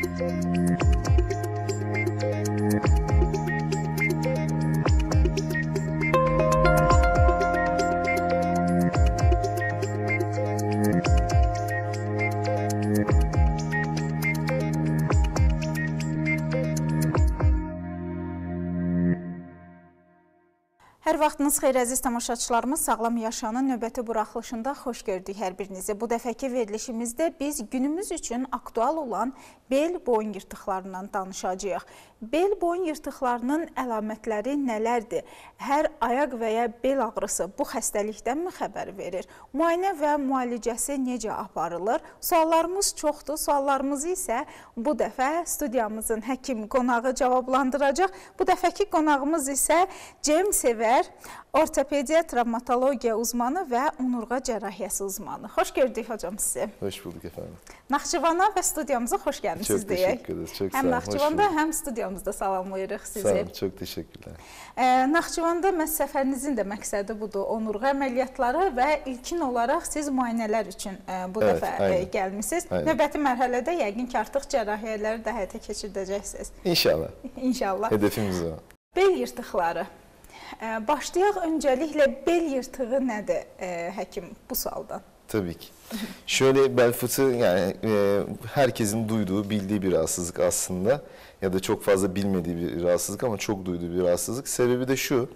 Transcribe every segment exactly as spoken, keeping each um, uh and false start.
Hər vaxtınız xeyir əziz tamaşaçılarımız, Sağlam Yaşanın növbəti buraxılışında xoş gördük hər birinizi. Bu dəfəki verilişimizdə biz günümüz üçün aktual olan bel boyun yırtıqlarından danışacağıq. Bel boyun yırtıqlarının əlamətləri nələrdir? Hər ayaq və ya bel ağrısı bu xəstəlikdənmi xəbər verir? Müayinə və müalicəsi necə aparılır? Suallarımız çoxdur. Suallarımızı isə bu dəfə studiyamızın həkim qonağı cavablandıracaq. Bu dəfəki qonağımız isə Cem Sevər, ortopediya, travmatologiya uzmanı və onurğa cərrahiyyəsi uzmanı. Xoş gördük hocam sizi. Hoş bulduk efendim. Naxçıvana və studiyamıza xoş gəlmişsiniz çok deyək. Teşekkür ederiz. Çok həm Naxçıvanda, həm studiyamızda salamlayırıq sizi. Sağ olun, çok teşekkürler. Ee, Naxçıvanda məhz səfərinizin də məqsədi budur. Onurğa əməliyyatları və ilkin olaraq siz müayinələr üçün e, bu evet, dəfə e, gəlmişsiniz. Aynen. Növbəti mərhələdə yəqin ki, artıq cərrahiyyələri də həyata keçirdəcəksiniz. İnşallah. İnşallah. Hedefimiz o. Bel yırtıqları. Ee, başlayaq öncəliklə bel yırtığı nədir e, həkim bu sualdan? Tabii ki. Şöyle bel fıtığı yani e, herkesin duyduğu, bildiği bir rahatsızlık aslında. Ya da çok fazla bilmediği bir rahatsızlık ama çok duyduğu bir rahatsızlık. Sebebi de şu,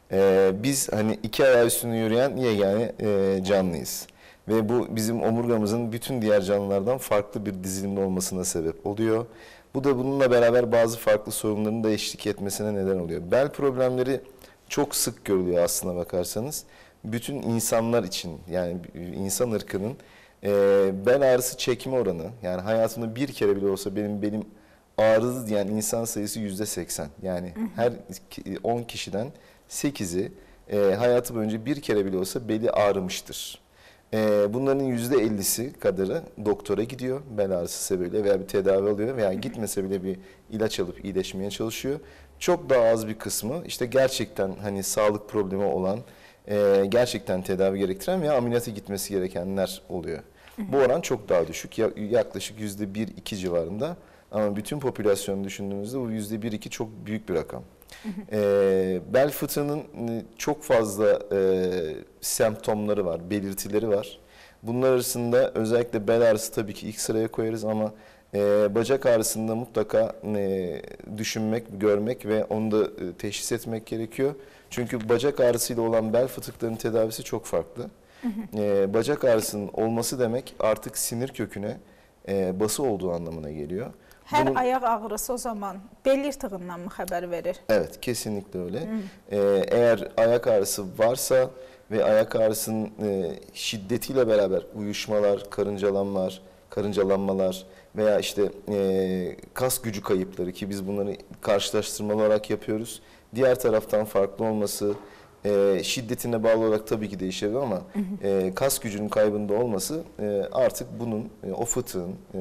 e, biz hani iki ayağı üstünde yürüyen yegane e, canlıyız. Ve bu bizim omurgamızın bütün diğer canlılardan farklı bir dizilimde olmasına sebep oluyor. Bu da bununla beraber bazı farklı sorunların da eşlik etmesine neden oluyor. Bel problemleri çok sık görülüyor aslına bakarsanız. Bütün insanlar için, yani insan ırkının e, bel ağrısı çekme oranı, yani hayatımda bir kere bile olsa benim belim ağrıdı diyen insan sayısı yüzde seksen. Yani her on kişiden sekizi e, hayatı boyunca bir kere bile olsa beli ağrımıştır. E, bunların yüzde ellisi kadarı doktora gidiyor bel ağrısı sebebiyle veya bir tedavi alıyor veya gitmese bile bir ilaç alıp iyileşmeye çalışıyor. Çok daha az bir kısmı işte gerçekten hani sağlık problemi olan, e, gerçekten tedavi gerektiren veya ameliyata gitmesi gerekenler oluyor. Hı hı. Bu oran çok daha düşük, yaklaşık yüzde bir iki civarında. Ama bütün popülasyonu düşündüğümüzde bu yüzde bir iki çok büyük bir rakam. Hı hı. E, bel fıtığının çok fazla e, semptomları var, belirtileri var. Bunlar arasında özellikle bel ağrısı tabii ki ilk sıraya koyarız ama Ee, bacak ağrısında mutlaka e, düşünmek, görmek ve onu da e, teşhis etmek gerekiyor. Çünkü bacak ağrısıyla olan bel fıtıklarının tedavisi çok farklı. Hı hı. Ee, bacak ağrısının olması demek artık sinir köküne e, bası olduğu anlamına geliyor. Her Bunun, ayak ağrısı o zaman bel yırtığından mı haber verir? Evet, kesinlikle öyle. Ee, eğer ayak ağrısı varsa ve ayak ağrısının e, şiddetiyle beraber uyuşmalar, karıncalanmalar, karıncalanmalar veya işte e, kas gücü kayıpları ki biz bunları karşılaştırmalı olarak yapıyoruz. Diğer taraftan farklı olması, e, şiddetine bağlı olarak tabii ki değişebilir ama hı hı. E, kas gücünün kaybında olması e, artık bunun, e, o fıtığın e,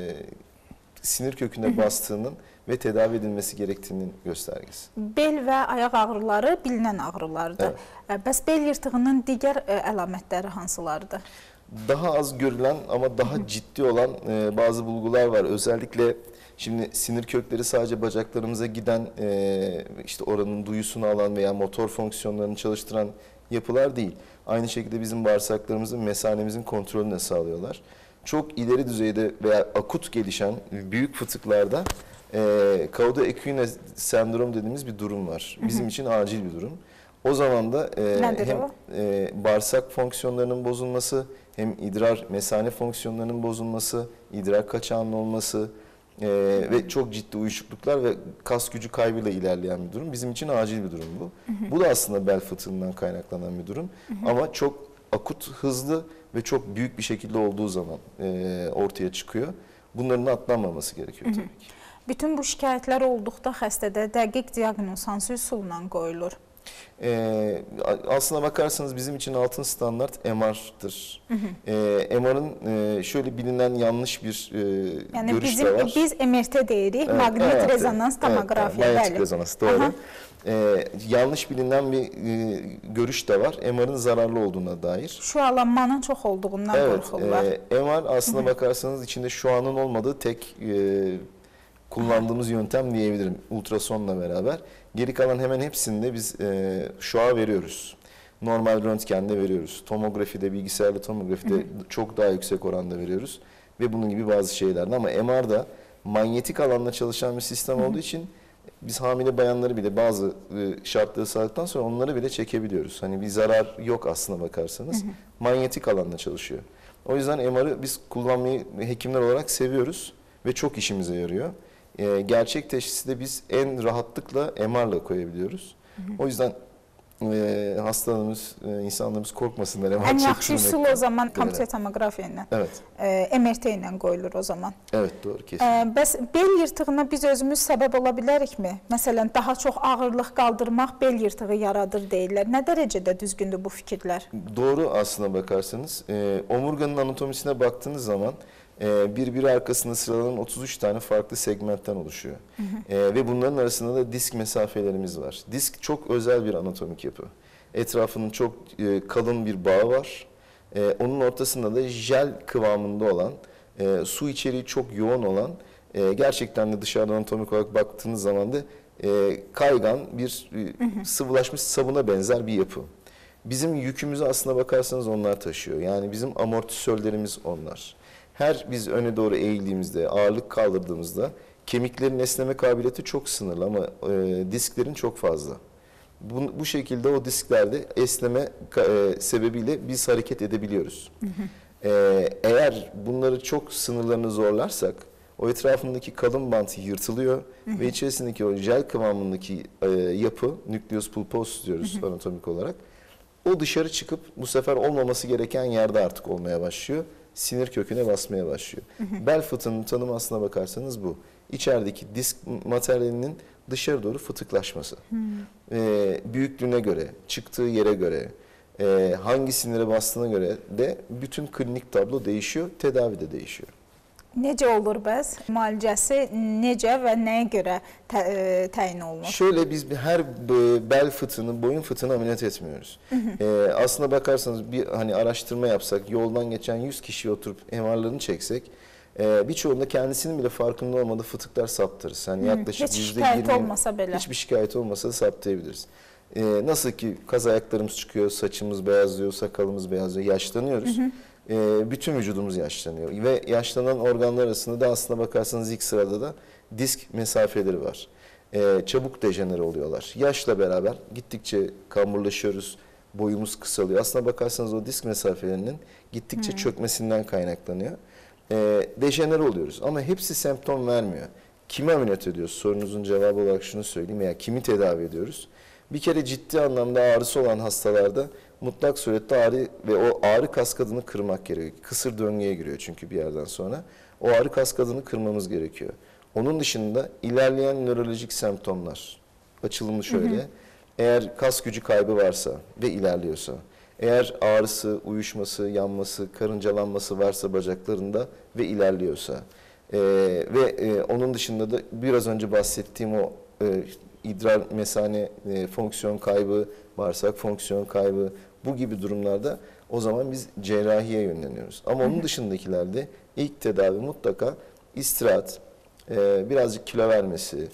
sinir köküne hı hı. bastığının ve tedavi edilmesi gerektiğinin göstergesi. Bel ve ayak ağrıları bilinen ağrılardır. Evet. Bəs bel yırtığının digər e, əlamətləri hansılardır? Daha az görülen ama daha Hı. ciddi olan e, bazı bulgular var. Özellikle şimdi sinir kökleri sadece bacaklarımıza giden, e, işte oranın duyusunu alan veya motor fonksiyonlarını çalıştıran yapılar değil. Aynı şekilde bizim bağırsaklarımızın, mesanemizin kontrolünü de sağlıyorlar. Çok ileri düzeyde veya akut gelişen büyük fıtıklarda e, cauda equina sendrom dediğimiz bir durum var. Bizim Hı. için acil bir durum. O zaman da e, hem e, bağırsak fonksiyonlarının bozulması, hem idrar mesane fonksiyonlarının bozulması, idrar kaçağının olması e, ve çok ciddi uyuşukluklar ve kas gücü kaybıyla ilerleyen bir durum. Bizim için acil bir durum bu. Hı hı. Bu da aslında bel fıtığından kaynaklanan bir durum. Hı hı. Ama çok akut, hızlı ve çok büyük bir şekilde olduğu zaman e, ortaya çıkıyor. Bunların atlanmaması gerekiyor tabii ki. Bütün bu şikayətlər olduqda xəstədə dəqiq diaqnoz hansı üsulla qoyulur? Ee, aslına bakarsanız bizim için altın standart M R'dır. Ee, M R'ın e, şöyle bilinen yanlış bir e, yani görüş bizim, de var. Biz M R T deyirik, evet, magnet evet, rezonans tomografiya. Evet, manyetik rezonans, doğru. Ee, yanlış bilinen bir e, görüş de var. M R'ın zararlı olduğuna dair. Şu alanmanın çok olduğundan evet, korkulurlar. E, M R aslına bakarsanız içinde şu anın olmadığı tek e, kullandığımız yöntem diyebilirim ultrasonla beraber. Geri kalan hemen hepsinde biz e, şua veriyoruz. Normal röntgende veriyoruz. Tomografide, bilgisayarlı tomografide hı hı. çok daha yüksek oranda veriyoruz. Ve bunun gibi bazı şeylerde ama M R'da manyetik alanla çalışan bir sistem hı hı. olduğu için biz hamile bayanları bile bazı şartları sağladıktan sonra onları bile çekebiliyoruz. Hani bir zarar yok aslına bakarsanız. Hı hı. Manyetik alanla çalışıyor. O yüzden M R'ı biz kullanmayı hekimler olarak seviyoruz ve çok işimize yarıyor. Ee, gerçek teşhisi de biz en rahatlıkla M R'la koyabiliyoruz. Hı hı. O yüzden e, hastalarımız, e, insanlarımız korkmasınlar. En yaxşı üsul o zaman kompüter tomografiya ilə, evet. e, M R T ilə qoyulur o zaman. Evet, doğru, kesin. E, bəs bel yırtığına biz özümüz səbəb ola bilərikmi? Məsələn, daha çox ağırlıq qaldırmaq bel yırtığı yaradır deyirlər. Nə dərəcədə düzgündür bu fikirlər? Doğru aslına bakarsanız. E, omurganın anatomisine baktığınız zaman e, birbiri arkasında sıralanan otuz üç tane farklı segmentten oluşuyor. Hı hı. E, ve bunların arasında da disk mesafelerimiz var. Disk çok özel bir anatomik yapı. Etrafının çok e, kalın bir bağı var. E, onun ortasında da jel kıvamında olan, e, su içeriği çok yoğun olan, e, gerçekten de dışarıdan anatomik olarak baktığınız zaman da e, kaygan bir e, hı hı. sıvılaşmış sabuna benzer bir yapı. Bizim yükümüzü aslına bakarsanız onlar taşıyor. Yani bizim amortisörlerimiz onlar. Her biz öne doğru eğildiğimizde, ağırlık kaldırdığımızda kemiklerin esneme kabiliyeti çok sınırlı ama e, disklerin çok fazla. Bu, bu şekilde o disklerde esneme e, sebebiyle biz hareket edebiliyoruz. Hı hı. E, eğer bunları çok sınırlarını zorlarsak o etrafındaki kalın bant yırtılıyor hı hı. ve içerisindeki o jel kıvamındaki e, yapı, nucleus pulposus diyoruz hı hı. anatomik olarak, o dışarı çıkıp bu sefer olmaması gereken yerde artık olmaya başlıyor. Sinir köküne basmaya başlıyor. Hı hı. Bel fıtığının tanımı aslına bakarsanız bu. İçerideki disk materyalinin dışarı doğru fıtıklaşması. Hı. Ee, büyüklüğüne göre, çıktığı yere göre, e, hangi sinire bastığına göre de bütün klinik tablo değişiyor, tedavi de değişiyor. Necə olur bəs? Müalicəsi necə və nəyə görə tə, e, təyin olunur? Şöyle biz her bel fıtığını, boyun fıtığını ameliyat etmiyoruz. Hı hı. Ee, aslına bakarsanız bir hani araştırma yapsak, yoldan geçen yüz kişiye oturup M R'larını çeksek, e, birçoğunda kendisinin bile farkında olmadığı fıtıklar saptırırız. Yani yaklaşık hiç şikayet olmasa bile. Hiçbir şikayet olmasa da saptayabiliriz. Ee, nasıl ki kaz ayaklarımız çıkıyor, saçımız beyazlıyor, sakalımız beyazlıyor, yaşlanıyoruz. Hı hı. E, bütün vücudumuz yaşlanıyor ve yaşlanan organlar arasında da aslına bakarsanız ilk sırada da disk mesafeleri var. E, çabuk dejenere oluyorlar. Yaşla beraber gittikçe kamburlaşıyoruz, boyumuz kısalıyor. Aslına bakarsanız o disk mesafelerinin gittikçe hmm. çökmesinden kaynaklanıyor. E, dejenere oluyoruz ama hepsi semptom vermiyor. Kimi ameliyat ediyoruz? Sorunuzun cevabı olarak şunu söyleyeyim, veya kimi tedavi ediyoruz? Bir kere ciddi anlamda ağrısı olan hastalarda mutlak surette ağrı ve o ağrı kaskadını kırmak gerekiyor. Kısır döngüye giriyor çünkü bir yerden sonra. O ağrı kaskadını kırmamız gerekiyor. Onun dışında ilerleyen nörolojik semptomlar. Açılımı şöyle. Hı hı. Eğer kas gücü kaybı varsa ve ilerliyorsa, eğer ağrısı, uyuşması, yanması, karıncalanması varsa bacaklarında ve ilerliyorsa e, ve e, onun dışında da biraz önce bahsettiğim o e, idrar mesane e, fonksiyon kaybı, bağırsak fonksiyon kaybı, bu gibi durumlarda o zaman biz cerrahiye yönleniyoruz. Ama onun dışındakilerde ilk tedavi mutlaka istirahat, e, birazcık kilo vermesi,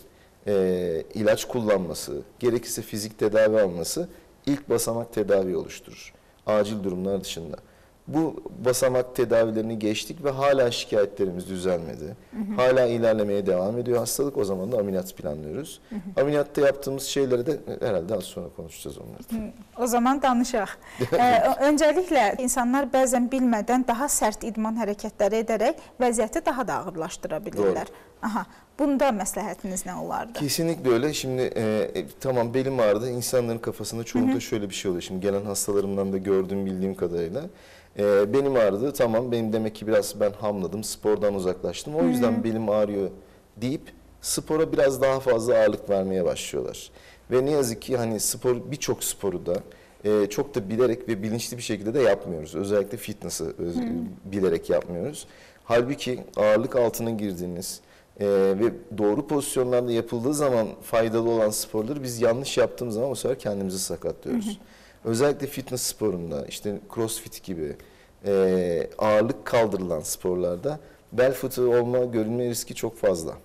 e, ilaç kullanması, gerekirse fizik tedavi alması ilk basamak tedavi oluşturur. Acil durumlar dışında. Bu basamak tedavilerini geçtik ve hala şikayetlerimiz düzelmedi. Hı hı. Hala ilerlemeye devam ediyor hastalık. O zaman da ameliyat planlıyoruz. Hı hı. Ameliyatta yaptığımız şeyleri de herhalde az sonra konuşacağız onları. O zaman danışaq. ee, öncəliklə insanlar bəzən bilmədən daha sərt idman hərəkətləri edərək vəziyyəti daha da ağırlaşdıra bilirlər. Aha. Bunda məsləhətiniz nə olardı? Kesinlikle öyle. Şimdi e, tamam belim ağrıdı. İnsanların kafasında çoğunda şöyle bir şey oluyor. Şimdi gelen hastalarımdan da gördüğüm, bildiğim kadarıyla. E, benim ağrıdı. Tamam benim demek ki biraz ben hamladım. Spordan uzaklaştım. O yüzden Hı-hı. belim ağrıyor deyip spora biraz daha fazla ağırlık vermeye başlıyorlar. Ve ne yazık ki hani spor, birçok sporu da e, çok da bilerek ve bilinçli bir şekilde de yapmıyoruz. Özellikle fitness'ı e, bilerek yapmıyoruz. Halbuki ağırlık altına girdiğiniz Ee, ve doğru pozisyonlarda yapıldığı zaman faydalı olan sporları biz yanlış yaptığımız zaman o sefer kendimizi sakatlıyoruz. Hı hı. Özellikle fitness sporunda, işte crossfit gibi e, ağırlık kaldırılan sporlarda bel fıtığı olma, görülme riski çok fazla.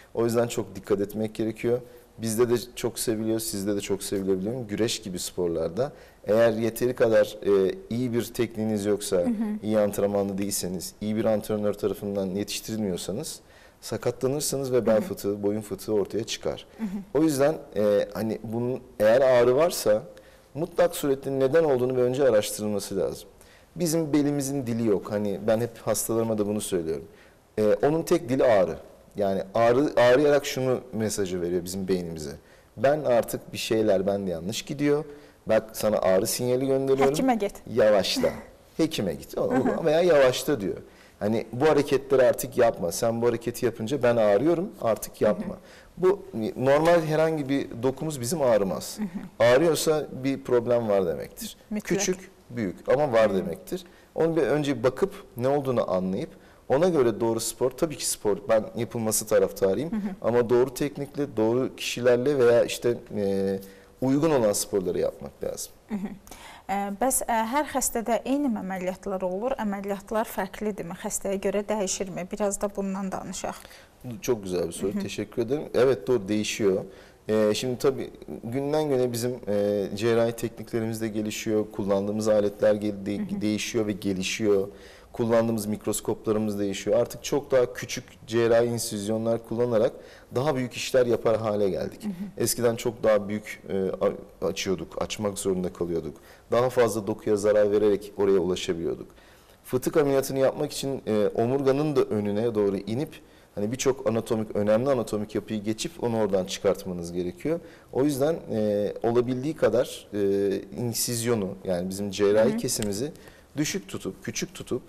O yüzden çok dikkat etmek gerekiyor. Bizde de çok seviliyor, sizde de çok sevilebiliyor. Güreş gibi sporlarda eğer yeteri kadar e, iyi bir tekniğiniz yoksa, hı hı. iyi antrenmanlı değilseniz, iyi bir antrenör tarafından yetiştirilmiyorsanız sakatlanırsınız ve bel fıtığı, boyun fıtığı ortaya çıkar. Hı hı. O yüzden e, hani bunun eğer ağrı varsa mutlak suretle neden olduğunu bir önce araştırılması lazım. Bizim belimizin dili yok. Hani ben hep hastalarıma da bunu söylüyorum. E, onun tek dili ağrı. Yani ağrı, ağrıyarak şunu mesajı veriyor bizim beynimize. Ben artık bir şeyler bende yanlış gidiyor. Bak sana ağrı sinyali gönderiyorum. Hekime git. Yavaşla. Hekime git. Veya yavaşla diyor. Hani bu hareketleri artık yapma. Sen bu hareketi yapınca ben ağrıyorum, artık yapma. Bu normal herhangi bir dokumuz bizim ağrımaz. Ağrıyorsa bir problem var demektir. Mütlak. Küçük, büyük ama var demektir. Onu bir önce bakıp ne olduğunu anlayıp ona göre doğru spor, tabii ki spor ben yapılması taraftarıyım. Hı hı. Ama doğru teknikle, doğru kişilerle veya işte e, uygun olan sporları yapmak lazım. Hı hı. Bəs hər xəstədə eyni əməliyyatlar olur? Əməliyyatlar fərqlidirmi? Xəstəyə görə dəyişirmi? Biraz da bundan danışaq. Çok güzel bir soru. Hı hı. Teşekkür ederim. Evet doğru değişiyor. Ee, şimdi tabii günden güne bizim e, cerrahi tekniklerimiz de gelişiyor. Kullandığımız aletler de, hı hı. değişiyor ve gelişiyor. Kullandığımız mikroskoplarımız değişiyor. Artık çok daha küçük cerrahi insüzyonlar kullanarak daha büyük işler yapar hale geldik. Hı hı. Eskiden çok daha büyük e, açıyorduk, açmak zorunda kalıyorduk. Daha fazla dokuya zarar vererek oraya ulaşabiliyorduk. Fıtık ameliyatını yapmak için e, omurganın da önüne doğru inip hani birçok anatomik, önemli anatomik yapıyı geçip onu oradan çıkartmanız gerekiyor. O yüzden e, olabildiği kadar e, insizyonu yani bizim cerrahi hı hı. kesimizi düşük tutup, küçük tutup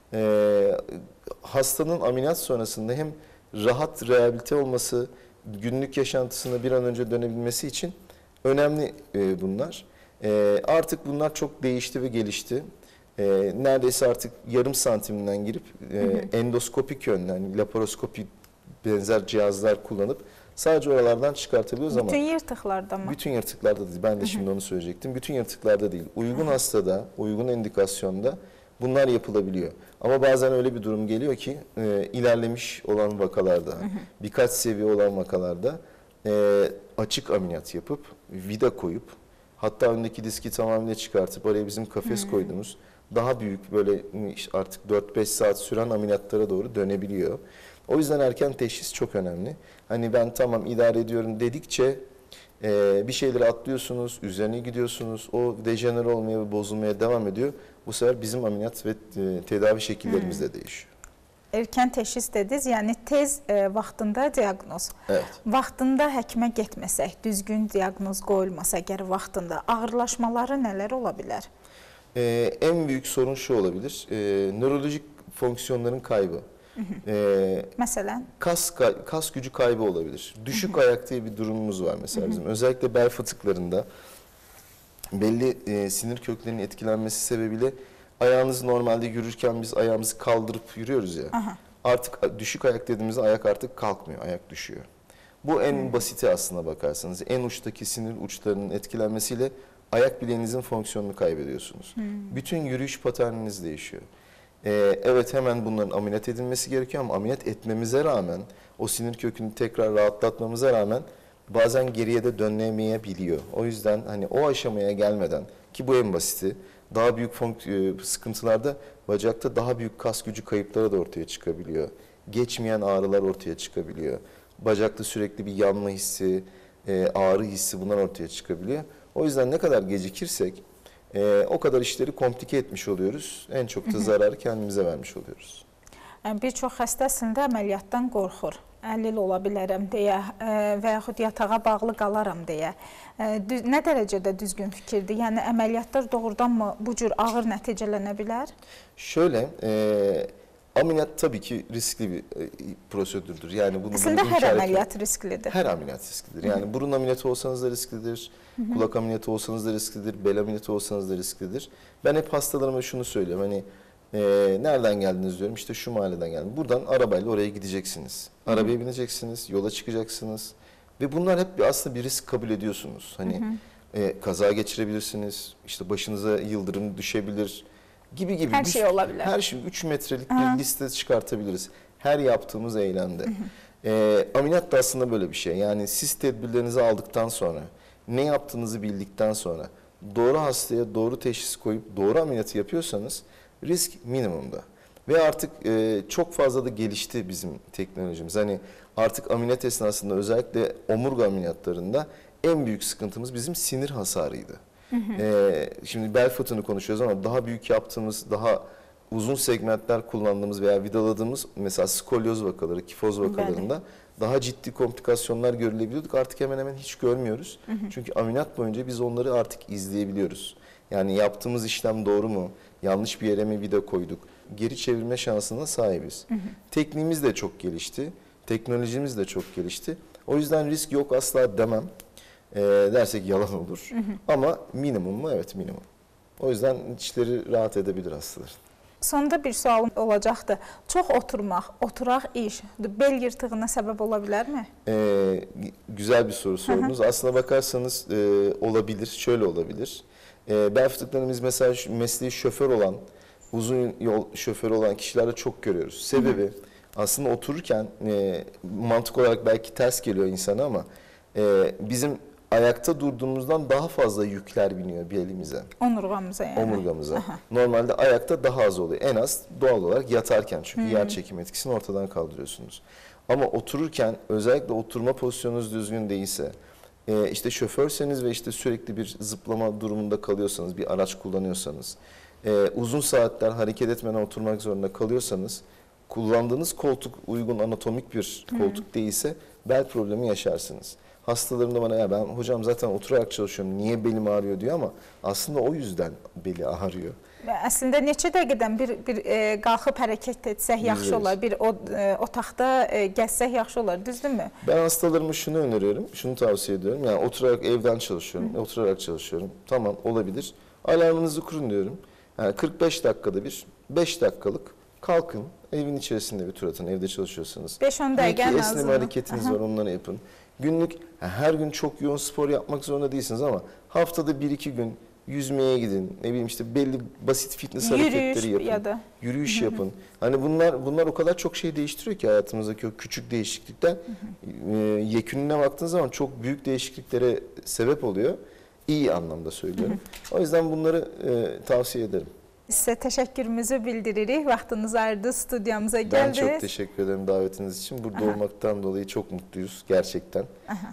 e, hastanın ameliyat sonrasında hem rahat rehabilite olması, günlük yaşantısına bir an önce dönebilmesi için önemli e, bunlar. E, artık bunlar çok değişti ve gelişti. E, neredeyse artık yarım santimden girip e, hı hı. endoskopik yönden, yani laparoskopi benzer cihazlar kullanıp sadece oralardan çıkartabiliyoruz bütün ama... Bütün yırtıklarda mı? Bütün yırtıklarda değil. Ben de şimdi hı hı. onu söyleyecektim. Bütün yırtıklarda değil. Uygun hastada, uygun indikasyonda bunlar yapılabiliyor. Ama bazen öyle bir durum geliyor ki e, ilerlemiş olan vakalarda, hı hı. birkaç seviye olan vakalarda e, açık ameliyat yapıp, vida koyup, hatta öndeki diski tamamıyla çıkartıp oraya bizim kafes hı. koyduğumuz daha büyük böyle artık dört beş saat süren ameliyatlara doğru dönebiliyor. O yüzden erken teşhis çok önemli. Hani ben tamam idare ediyorum dedikçe e, bir şeyleri atlıyorsunuz, üzerine gidiyorsunuz. O dejenere olmaya ve bozulmaya devam ediyor. Bu sefer bizim ameliyat ve e, tedavi şekillerimiz de değişiyor. Erken teşhis dediniz, yəni tez e, vaxtında diaqnoz. Evet. Vaxtında həkimə getməsək, düzgün diaqnoz qoyulmasa əgər vaxtında ağırlaşmaları nələr ola bilər? Ee, en büyük sorun şu olabilir, e, nörolojik fonksiyonların kaybı. Hı hı. Ee, Mesela? Kas, kas gücü kaybı olabilir. Düşük hı hı. ayak diye bir durumumuz var mesela hı hı. bizim. Özellikle bel fıtıklarında belli e, sinir köklerinin etkilenmesi sebebiyle ayağınız normalde yürürken biz ayağımızı kaldırıp yürüyoruz ya. Aha. Artık düşük ayak dediğimizde ayak artık kalkmıyor, ayak düşüyor. Bu en hmm. basiti aslına bakarsanız. En uçtaki sinir uçlarının etkilenmesiyle ayak bileğinizin fonksiyonunu kaybediyorsunuz. Hmm. Bütün yürüyüş paterniniz değişiyor. Ee, evet hemen bunların ameliyat edilmesi gerekiyor ama ameliyat etmemize rağmen, o sinir kökünü tekrar rahatlatmamıza rağmen bazen geriye de dönemeyebiliyor. O yüzden hani o aşamaya gelmeden, ki bu en basiti, daha büyük sıkıntılarda bacakta daha büyük kas gücü kayıpları da ortaya çıkabiliyor. Geçmeyen ağrılar ortaya çıkabiliyor. Bacakta sürekli bir yanma hissi, ağrı hissi bunlar ortaya çıkabiliyor. O yüzden ne kadar gecikirsek o kadar işleri komplike etmiş oluyoruz. En çok da zararı kendimize vermiş oluyoruz. Bir çox xəstə əslində əməliyyatdan qorxur. əlil ola bilərəm deyə və yaxud yatağa bağlı qalaram deyə. Nə dərəcədə düzgün fikirdir? Yəni əməliyyatlar doğrudanmı bu cür ağır nəticələnə bilər? Şöyle, e, ameliyat tabii ki riskli bir e, prosedürdür. Yani bunu aslında her ameliyat risklidir. Her ameliyat risklidir. Yani Hı-hı. burun ameliyatı olsanız da risklidir, Hı-hı. kulak ameliyatı olsanız da risklidir, bel ameliyatı olsanız da risklidir. Ben hep hastalarıma şunu söylüyorum. Hani e, nereden geldiniz diyorum. İşte şu mahalleden geldim. Buradan arabayla oraya gideceksiniz. Arabaya Hı-hı. bineceksiniz, yola çıkacaksınız. Ve bunlar hep bir, aslında bir risk kabul ediyorsunuz. Hani e, kaza geçirebilirsiniz, işte başınıza yıldırım düşebilir gibi gibi. Her şey olabilir. Her şey üç metrelik Aha. bir liste çıkartabiliriz. Her yaptığımız eylemde. Hı hı. E, ameliyat da aslında böyle bir şey. Yani siz tedbirlerinizi aldıktan sonra, ne yaptığınızı bildikten sonra, doğru hastaya doğru teşhis koyup doğru ameliyatı yapıyorsanız risk minimumda. Ve artık e, çok fazla da gelişti bizim teknolojimiz. Hani artık ameliyat esnasında özellikle omurga ameliyatlarında en büyük sıkıntımız bizim sinir hasarıydı. Hı hı. E, şimdi bel fıtığını konuşuyoruz ama daha büyük yaptığımız, daha uzun segmentler kullandığımız veya vidaladığımız mesela skolyoz vakaları, kifoz vakalarında Belli. daha ciddi komplikasyonlar görülebiliyorduk. Artık hemen hemen hiç görmüyoruz. Hı hı. Çünkü ameliyat boyunca biz onları artık izleyebiliyoruz. Yani yaptığımız işlem doğru mu? Yanlış bir yere mi vida koyduk? Geri çevirme şansına sahibiz. Hı hı. Tekniğimiz de çok gelişti. Teknolojimiz de çok gelişti. O yüzden risk yok asla demem. E, dersek yalan olur. Hı hı. Ama minimum mu? Evet minimum. O yüzden içleri rahat edebilir hastalar. Sonunda bir sualım olacaqdı. Çox oturmaq, oturaq iş bel yırtığına səbəb ola bilərmi? Ee, güzel bir soru sordunuz. Hı hı. Aslına bakarsanız e, olabilir, şöyle olabilir. E, bel fıtıklarını biz mesela mesleği şoför olan, uzun yol şoförü olan kişilerde çok görüyoruz. Sebebi hı hı. aslında otururken e, mantık olarak belki ters geliyor insana ama e, bizim ayakta durduğumuzdan daha fazla yükler biniyor belimize. Omurgamıza yani. Omurgamıza. Aha. Normalde ayakta daha az oluyor. En az doğal olarak yatarken çünkü hmm. yer çekim etkisini ortadan kaldırıyorsunuz. Ama otururken özellikle oturma pozisyonunuz düzgün değilse, e, işte şoförseniz ve işte sürekli bir zıplama durumunda kalıyorsanız, bir araç kullanıyorsanız, e, uzun saatler hareket etmeden oturmak zorunda kalıyorsanız, kullandığınız koltuk uygun anatomik bir koltuk hmm. değilse bel problemi yaşarsınız. Hastalarım da bana ya ben hocam zaten oturarak çalışıyorum niye belim ağrıyor diyor ama aslında o yüzden beli ağrıyor. Aslında neçə dəqiqədən bir, bir e, qalxıb hərəkət etsək yaxşı olar, bir o, e, otaqda e, gəzsək yaxşı olar, düzdürmü? Ben hastalarıma şunu öneriyorum, şunu tavsiye ediyorum. Yani oturarak evden çalışıyorum, Hı. oturarak çalışıyorum. Tamam olabilir. Alarmınızı kurun diyorum. Yani kırk beş dakikada bir, beş dakikalık kalkın. Evin içerisinde bir tur atın, evde çalışıyorsanız. beş on dakika lazım. Esneme hareketiniz Aha. var, onları yapın. Günlük her gün çok yoğun spor yapmak zorunda değilsiniz ama haftada bir iki gün yüzmeye gidin. Ne bileyim işte belli basit fitness Yürüyüş hareketleri yapın. Ya da. Yürüyüş Hı -hı. yapın. Hani bunlar bunlar o kadar çok şey değiştiriyor ki hayatımızdaki o küçük değişiklikler. Hı -hı. E, yekününe baktığınız zaman çok büyük değişikliklere sebep oluyor. İyi anlamda söylüyorum. Hı -hı. O yüzden bunları e, tavsiye ederim. Size teşekkürümüzü bildiririk. Vaxtınızı ayırdı, stüdyamıza geldi. Ben çok teşekkür ederim davetiniz için. Burada Aha. olmaktan dolayı çok mutluyuz gerçekten.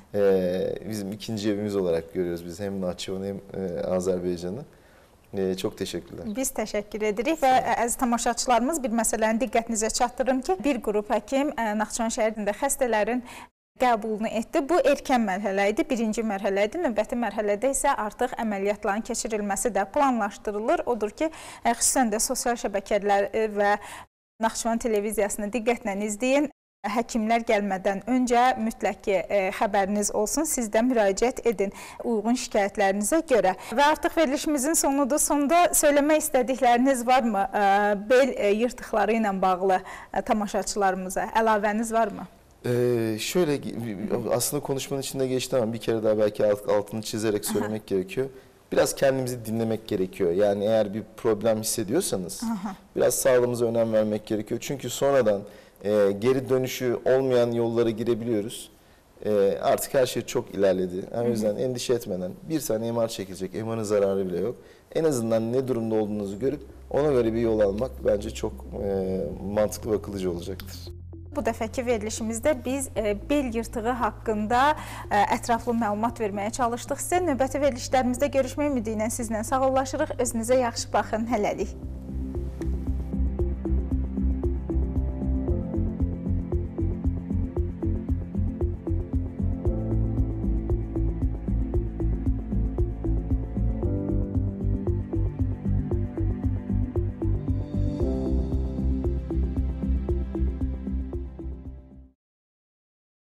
Ee, bizim ikinci evimiz olarak görüyoruz biz hem Naxçıvan'ı hem e, Azərbaycan'ı. Ee, çok teşekkürler. Biz teşekkür edirik və əziz tamaşaçılarımız bir məsələni diqqətinizə çatdırım ki, bir qrup həkim Naxçıvan şəhərində xəstələrin qəbulunu etdi. Bu erkən mərhələ idi, birinci mərhələ idi. Növbəti mərhələdə isə artıq əməliyyatların keçirilməsi də planlaşdırılır. Odur ki, xüsusən də sosial şəbəkələr və Naxçıvan televiziyasını diqqətlə izləyin. Həkimlər gəlmədən öncə mütləq ki, xəbəriniz olsun, siz də müraciət edin uyğun şikayətlərinizə görə. Və artıq verilişimizin sonudur. Sonunda söyləmək istədikləriniz varmı? Bel yırtıqları ilə bağlı tamaşaçılarımıza əlavəniz varmı? Ee, şöyle aslında konuşmanın içinde geçti ama bir kere daha belki altını çizerek söylemek Aha. gerekiyor. Biraz kendimizi dinlemek gerekiyor. Yani eğer bir problem hissediyorsanız Aha. biraz sağlığımıza önem vermek gerekiyor. Çünkü sonradan e, geri dönüşü olmayan yollara girebiliyoruz. E, artık her şey çok ilerledi. Yani o yüzden endişe etmeden bir tane M R çekilecek. M R'ın zararı bile yok. En azından ne durumda olduğunuzu görüp ona göre bir yol almak bence çok e, mantıklı ve akıllıca olacaktır. Bu dəfəki verilişimizdə biz e, bel yırtığı haqqında e, ətraflı məlumat verməyə çalışdıq. Sizə növbəti verilişlərimizdə görüşmək ümidi ilə sizlə sağollaşırıq. Özünüzə yaxşı baxın. Hələlik.